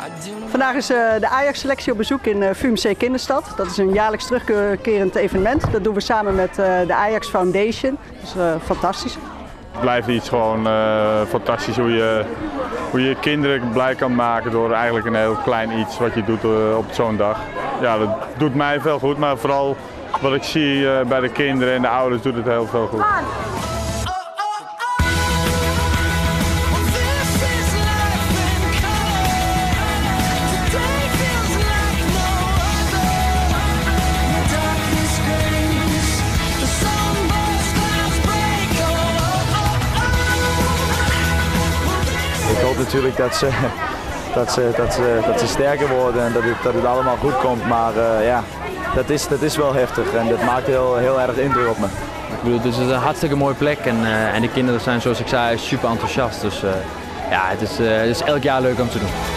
Vandaag is de Ajax-selectie op bezoek in VUMC Kinderstad. Dat is een jaarlijks terugkerend evenement. Dat doen we samen met de Ajax Foundation. Dat is fantastisch. Het blijft iets gewoon fantastisch hoe je kinderen blij kan maken door eigenlijk een heel klein iets wat je doet op zo'n dag. Ja, dat doet mij veel goed, maar vooral wat ik zie bij de kinderen en de ouders doet het heel veel goed. Ik hoop natuurlijk dat ze sterker worden en dat het allemaal goed komt, maar ja, dat is wel heftig en dat maakt heel erg indruk op me. Ik bedoel, het is een hartstikke mooie plek en de kinderen zijn, zoals ik zei, super enthousiast. Dus ja, het is elk jaar leuk om te doen.